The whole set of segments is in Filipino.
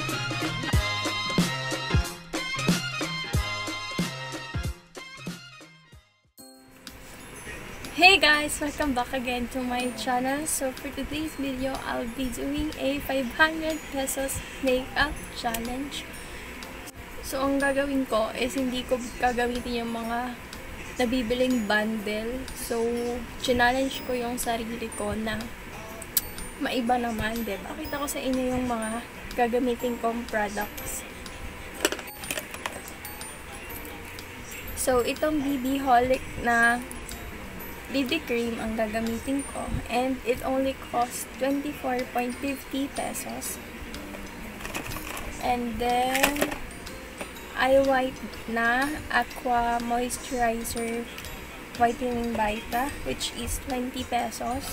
Hey guys! Welcome back again to my channel. So for today's video, I'll be doing a 500 pesos makeup challenge. So ang gagawin ko is hindi ko gagamitin yung mga nabibiling bundle. So challenge ko yung sarili ko na maiba naman, diba? Pakita ko sa inyo yung mga gagamitin kong products. So itong BB Holic na BB cream ang gagamitin ko, and it only costs 24.50 pesos. And then eye white na Aqua Moisturizer Whitening Vita, which is 20 pesos.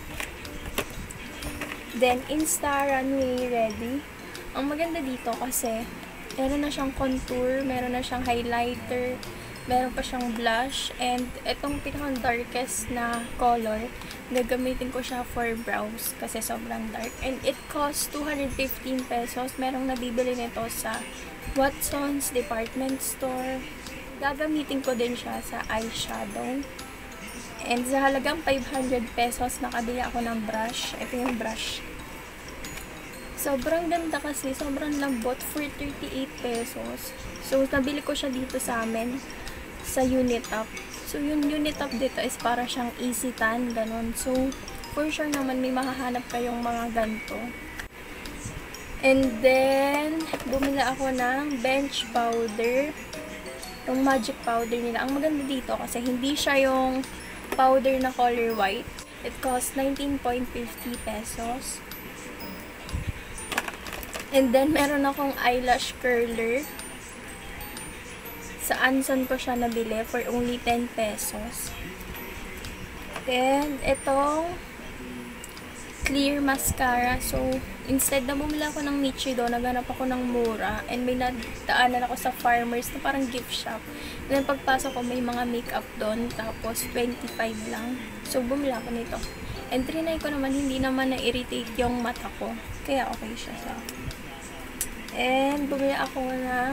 Then Insta Runway Ready. Ang maganda dito kasi meron na siyang contour, meron na siyang highlighter, meron pa siyang blush, and itong pinakang darkest na color, gagamitin ko siya for brows kasi sobrang dark. And it costs 215 pesos. Merong nabibili nito sa Watson's Department Store. Gagamitin ko din siya sa eyeshadow. And sa halagang 500 pesos, nakabili ako ng brush. Ito yung brush. Sobrang ganda kasi, sobrang lambot for 38 pesos. So, nabili ko siya dito sa amin sa Unit Up. So, yung Unit Up dito is para siyang easy tan, ganun. So, for sure naman may mahahanap kayong mga ganito. And then, bumili ako ng bench powder. Yung magic powder nila. Ang maganda dito kasi hindi siya yung powder na color white. It costs 19.50 pesos. And then, meron akong eyelash curler. Sa Anson ko siya nabili for only 10 pesos. Then, itong clear mascara. So, instead na bumili ako ng Nichido, naghanap ako ng mura. And may nadaanan ako sa Farmers na parang gift shop. And then, pagpasok ko, may mga makeup doon. Tapos, 25 lang. So, bumili ako nito. And trinay ko naman, hindi naman na-irritate yung mata ko. Kaya okay siya sa akin. And, bumili ako ng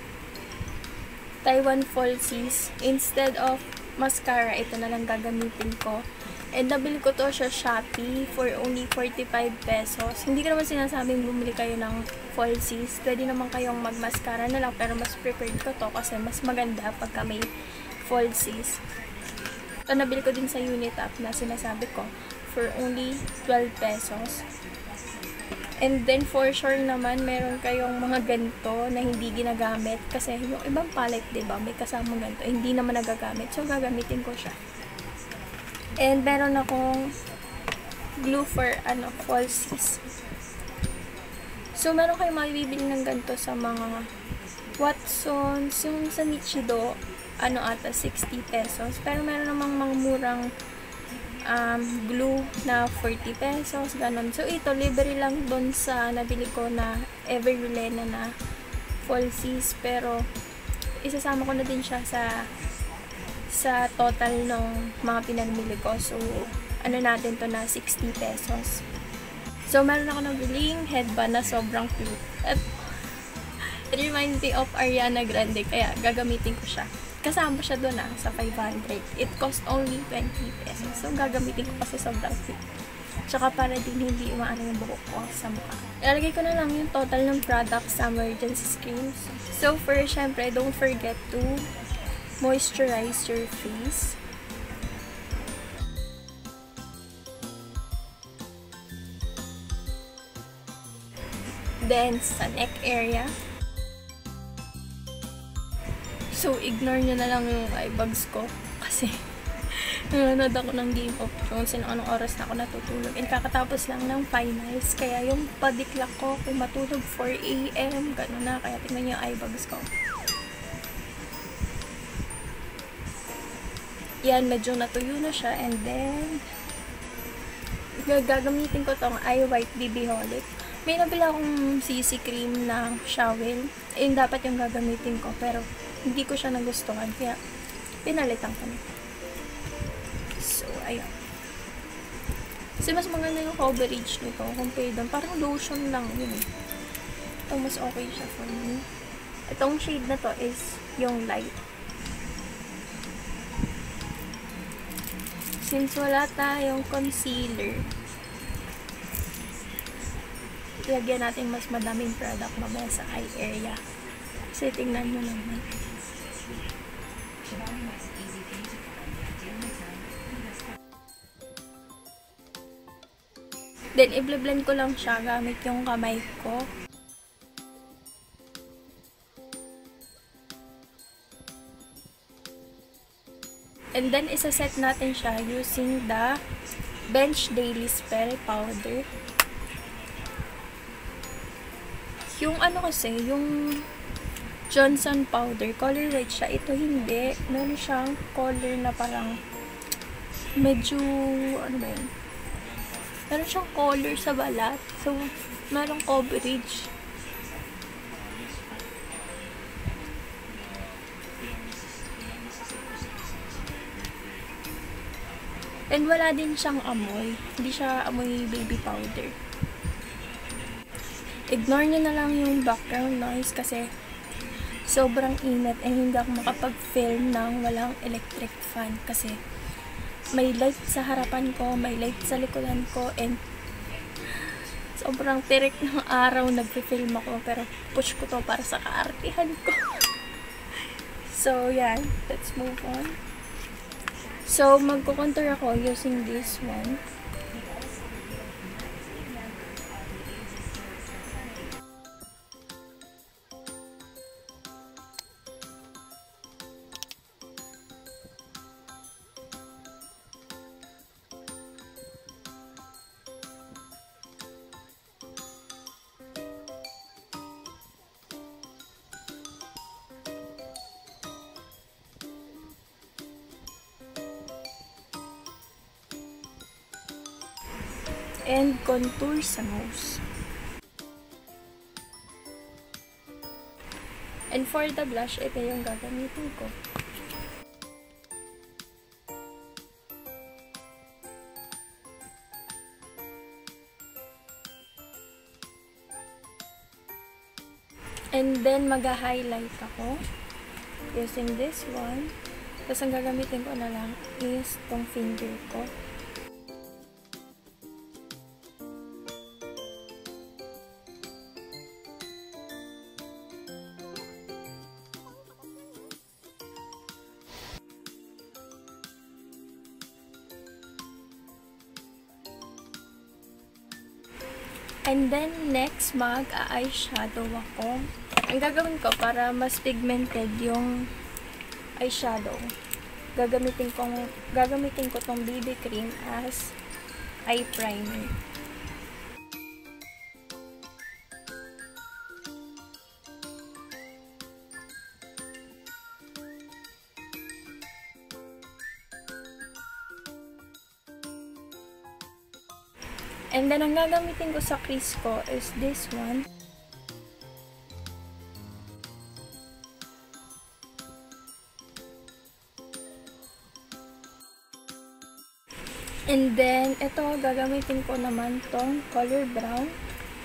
Taiwan Falsies. Instead of mascara, ito na lang gagamitin ko. And nabili ko to sa Shopee for only 45 pesos. Hindi ko naman sinasabing bumili kayo ng falsies. Pwede naman kayong mag-mascara na lang, pero mas preferred ko to kasi mas maganda pagka may falsies. Ito nabili ko din sa Unit Up na sinasabi ko for only 12 pesos. And then, for sure naman, meron kayong mga ganito na hindi ginagamit. Kasi yung ibang palette, diba, may kasama ganito. Hindi naman nagagamit. So, gagamitin ko siya. And, meron akong glue for, falsies. So, meron kayong mabibili ng ganito sa mga Watsons. Yung sa Nichido, ata, 60 pesos. Pero, meron namang mga murang glue na 40 pesos, ganon. So, ito, libre lang doon sa nabili ko na Everylena na falsies. Pero, isasama ko na din siya sa total ng mga pinamili ko. So, natin to na 60 pesos. So, meron ako nabiling headband na sobrang cute. At, it reminds me of Ariana Grande, kaya gagamitin ko siya. Kasama siya doon sa 500. It cost only 20 pesos. So, gagamitin ko kasi sobrang cute. Tsaka para din hindi umaano yung buhok ko sa mukha. Ilalagay ko na lang yung total ng products sa emergency creams. So, first, syempre, don't forget to moisturize your face. Then, sa neck area. So, ignore nyo na lang yung eye bags ko. Kasi, nanonood ako ng Game of Thrones. Anong oras na ako natutulog. And kakatapos lang ng finals. Kaya yung padiklak ko, kung matulog 4 AM, gano'n na. Kaya tingnan nyo yung eye bags ko. Yan, medyo natuyo na siya. And then, gagamitin ko tong eye white BB Holic. May nabila akong CC cream na Shawel. Yun dapat yung gagamitin ko. Pero, hindi ko siya nagustuhan. Kaya, pinalitan ko na. So, ayun. Kasi mas maganda yung coverage nito compared doon. Parang lotion lang yun. to mas okay siya for me. Itong shade na to is yung light. Since wala tayong concealer, lagyan natin mas madaming product mamaya sa eye area. Kasi tingnan nyo naman. Then, i-blend ko lang siya gamit yung kamay ko. And then, isa-set natin siya using the Bench Daily Spell Powder. Yung ano kasi, yung Johnson powder, color white siya. Ito hindi. Meron siyang color na parang medyo, ano ba yun? Meron siyang color sa balat. So, merong coverage. And wala din siyang amoy. Hindi siya amoy baby powder. Ignore nyo na lang yung background noise kasi sobrang init and hindi ako makapag-film ng walang electric fan kasi may light sa harapan ko, may light sa likuran ko, and sobrang tirik ng araw nagpe-film ako, pero push ko to para sa kaartihan ko. So, yan. Let's move on. So, magko-contour ako using this one. And contour sa nose. And for the blush, ito yung gagamitin ko. And then, mag-highlight ako using this one. Tapos, ang gagamitin ko na lang is tong finger ko. And then, next, mag-eyeshadow ako. Ang gagawin ko para mas pigmented yung eyeshadow, gagamitin ko tong BB cream as eye primer. And then, ang gagamitin ko sa crease ko is this one. And then, ito, gagamitin ko naman tong color brown.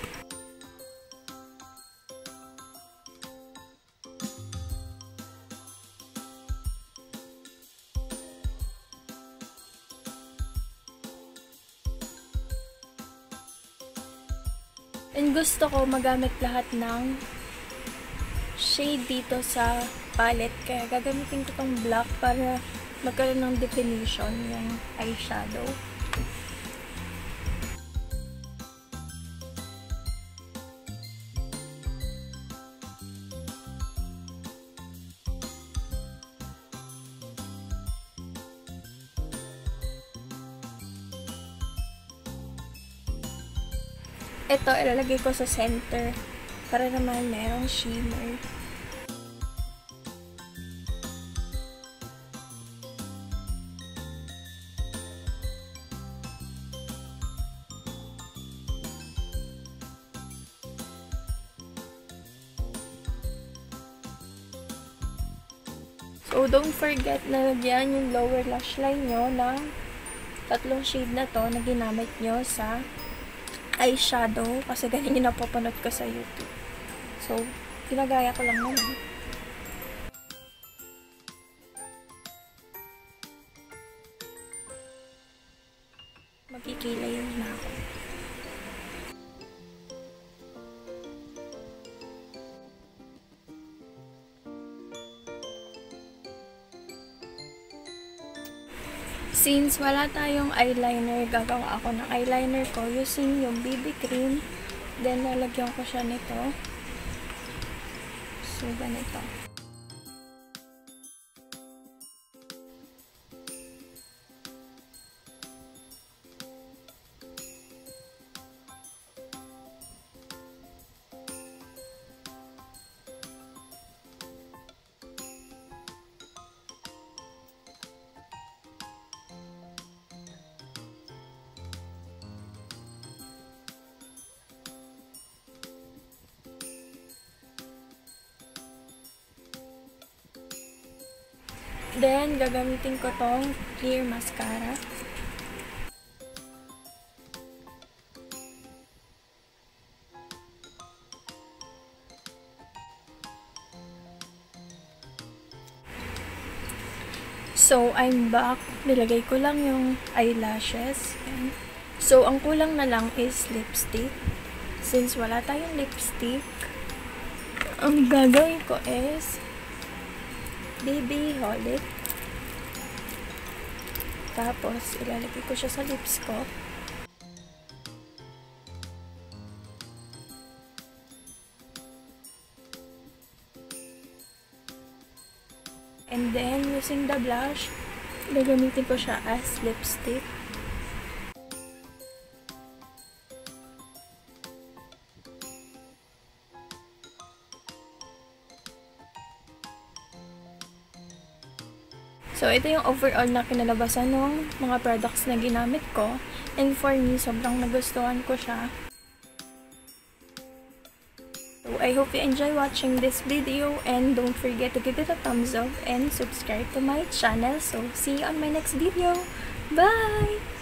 And gusto ko magamit lahat ng shade dito sa palette. Kaya gagamitin ko tong black para magkaroon ng definition yung eyeshadow. Ito, ilalagay ko sa center para naman merong shimmer. So, don't forget na lagyan yung lower lash line nyo ng tatlong shade na to na ginamit nyo sa eyeshadow kasi ganyan yung napapanood ko sa YouTube. So, ginagaya ko lang naman. Magkikilay na ako. Since wala tayong eyeliner, gagawa ako ng eyeliner ko using yung BB cream. Then, lalagyan ko siya nito. So, ganito. Then, gagamitin ko tong clear mascara. So, I'm back. Nilagay ko lang yung eyelashes. Yan. So, ang kulang na lang is lipstick. Since wala tayong lipstick, ang gagawin ko is BB Holic. Tapos, ilalagay ko siya sa lips ko. And then, using the blush, gagamitin ko siya as lipstick. So, ito yung overall na kinalabasan ng mga products na ginamit ko. And for me, sobrang nagustuhan ko siya. So, I hope you enjoy watching this video. And don't forget to give it a thumbs up and subscribe to my channel. So, see you on my next video. Bye!